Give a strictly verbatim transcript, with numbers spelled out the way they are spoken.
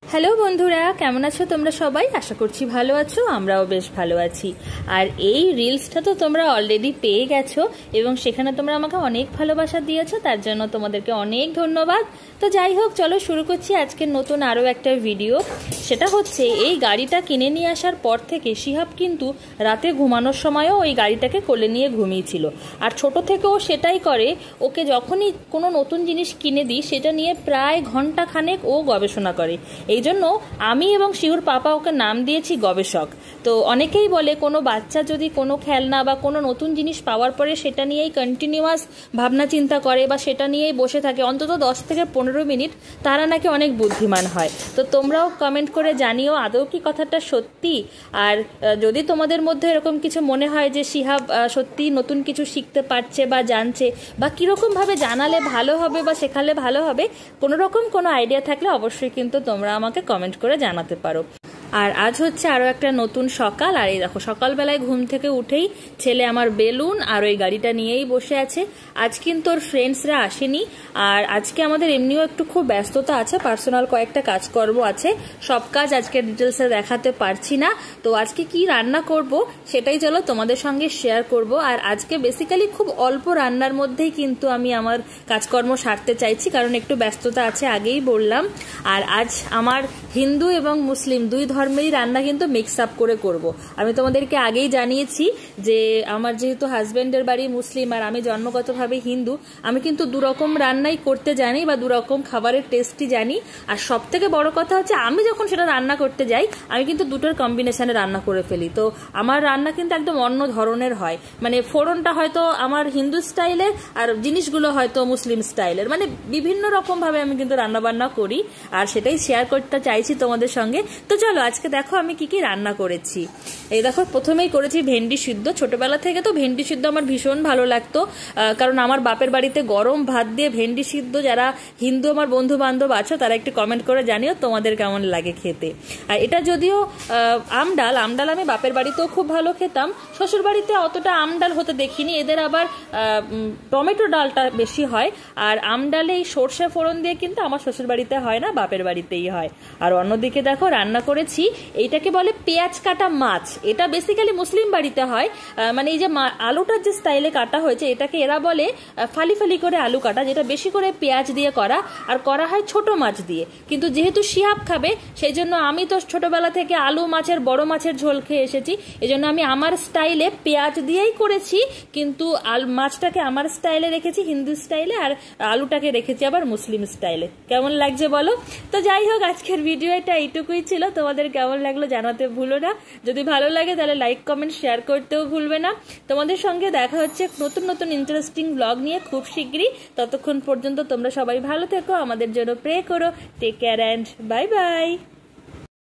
Hello বন্ধুরা, কেমন আছো তোমরা সবাই? আশা করছি ভালো আছো, আমরাও বেশ ভালো আছি। আর এই রিলসটা তো তোমরা অলরেডি পেয়ে গেছো এবং সেখানে তোমরা আমাকে অনেক ভালোবাসা দিয়েছো, তার জন্য তোমাদেরকে অনেক ধন্যবাদ। তো যাই হোক, চলো শুরু করছি আজকের নতুন আরও একটা ভিডিও। সেটা হচ্ছে, এই গাড়িটা কিনে নিয়ে আসার পর থেকে শিহাব কিন্তু রাতে ঘুমানোর সময়ও ওই গাড়িটাকে কোলে নিয়ে ঘুমিয়েছিল। আর ছোট থেকেও সেটাই করে, ওকে যখনই কোনো নতুন জিনিস কিনে দিই সেটা নিয়ে প্রায় ঘন্টা খানেক ও গবেষণা করে। এই জন্য আমি এবং শিহুর পাপা ওকে নাম দিয়েছি গবেষক। তো অনেকেই বলে কোনো বাচ্চা যদি কোনো খেলনা বা কোনো নতুন জিনিস পাওয়ার পরে সেটা নিয়েই কন্টিনিউয়াস ভাবনা চিন্তা করে বা সেটা নিয়েই বসে থাকে অন্তত দশ থেকে পনেরো মিনিট, তারা নাকি অনেক বুদ্ধিমান হয়। তো তোমরাও কমেন্ট করে জানিও আদৌ কি কথাটা সত্যি। আর যদি তোমাদের মধ্যে এরকম কিছু মনে হয় যে শিহাব সত্যি নতুন কিছু শিখতে পারছে বা জানছে, বা কীরকমভাবে জানালে ভালো হবে বা শেখালে ভালো হবে, কোনো রকম কোনো আইডিয়া থাকলে অবশ্যই কিন্তু তোমরা আমাকে কমেন্ট করে জানাতে পারো। আর আজ হচ্ছে আরও একটা নতুন সকাল। আর এই দেখো, সকালবেলায় ঘুম থেকে উঠেই ছেলে আমার বেলুন আর ওই গাড়িটা নিয়েই বসে আছে। আজ কিন্তু ওর ফ্রেন্ডসরা আসেনি, আর আজকে আমাদের এমনিও একটু খুব ব্যস্ততা আছে, পার্সোনাল কয়েকটা কাজকর্ম আছে, সব কাজ আজকে ডিটেলসে দেখাতে পারছি না। তো আজকে কি রান্না করব সেটাই চলো তোমাদের সঙ্গে শেয়ার করব। আর আজকে বেসিক্যালি খুব অল্প রান্নার মধ্যেই কিন্তু আমি আমার কাজকর্ম সারতে চাইছি, কারণ একটু ব্যস্ততা আছে, আগেই বললাম। আর আজ আমার হিন্দু এবং মুসলিম দুই ধর্মেরই রান্না কিন্তু মিক্স আপ করে করব। আমি তোমাদেরকে আগেই জানিয়েছি যে আমার যেহেতু হাজব্যান্ডের বাড়ি মুসলিম আর আমি জন্মগতভাবে হিন্দু, আমি কিন্তু দুরকম রান্নাই করতে জানি বা দুরকম খাবারের টেস্টই জানি। আর সব থেকে বড় কথা হচ্ছে, আমি যখন সেটা রান্না করতে যাই আমি কিন্তু দুটোর কম্বিনেশনে রান্না করে ফেলি। তো আমার রান্না কিন্তু একদম অন্য ধরনের হয়, মানে ফোড়নটা হয়তো আমার হিন্দু স্টাইলের আর জিনিসগুলো হয়তো মুসলিম স্টাইলের, মানে বিভিন্ন রকমভাবে আমি কিন্তু রান্নাবান্না করি, আর সেটাই শেয়ার করতে চাইছি তোমাদের সঙ্গে। তো চলো আজকে দেখো আমি কি কি রান্না করেছি। এই দেখো, প্রথমেই করেছি ভেন্ডি সিদ্ধ। ছোটবেলা থেকে তো ভেন্ডি সিদ্ধ আমার ভীষণ ভালো লাগতো, কারণ আমার বাপের বাড়িতে গরম ভাত দিয়ে ভেন্ডি সিদ্ধ, যারা হিন্দু আমার বন্ধু বান্ধব আছো তারা একটু কমেন্ট করে জানিও তোমাদের কেমন লাগে খেতে। আর এটা যদিও আম ডাল, আম ডাল আমি বাপের বাড়িতেও খুব ভালো খেতাম, শ্বশুর বাড়িতে অতটা আম ডাল হতে দেখিনি, এদের আবার টমেটো ডালটা বেশি হয়। আর আম ডালে এই সর্ষে ফোড়ন দিয়ে কিন্তু আমার শ্বশুর বাড়িতে হয় না, বাপের বাড়িতেই হয়। আর অন্যদিকে দেখো রান্না করেছি, এইটাকে বলে পেঁয়াজ কাটা মাছ। এটা বেসিক্যালি মুসলিম বাড়িতে হয়, মানে এই যে আলুটার যে স্টাইলে কাটা হয়েছে এটাকে এরা বলে ফালি ফালি করে আলু কাটা, যেটা বেশি করে পেঁয়াজ দিয়ে করা, আর করা হয় ছোট মাছ দিয়ে। কিন্তু যেহেতু শিহাব খাবে সেই জন্য আমি তো ছোটবেলা থেকে আলু মাছের বড় মাছের ঝোল খেয়ে এসেছি, এই জন্য আমি আমার স্টাইলে পেঁয়াজ দিয়েই করেছি, কিন্তু আলু মাছটাকে আমার স্টাইলে রেখেছি হিন্দু স্টাইলে, আর আলুটাকে রেখেছি আবার মুসলিম স্টাইলে। কেমন লাগছে বলো? তো যাই হোক, আজকের ভিডিও এটা এইটুকুই ছিল। তোমাদের কেমন লাগলো জানাতে ভুলো না। যদি ভালো লাগে তাহলে লাইক কমেন্ট শেয়ার করতেও ভুলবে না। তোমাদের সঙ্গে দেখা হচ্ছে নতুন নতুন ইন্টারেস্টিং ব্লগ নিয়ে খুব শীঘ্রই। ততক্ষণ পর্যন্ত তোমরা সবাই ভালো থেকো, আমাদের জন্য প্রে করো। Take care and bye by.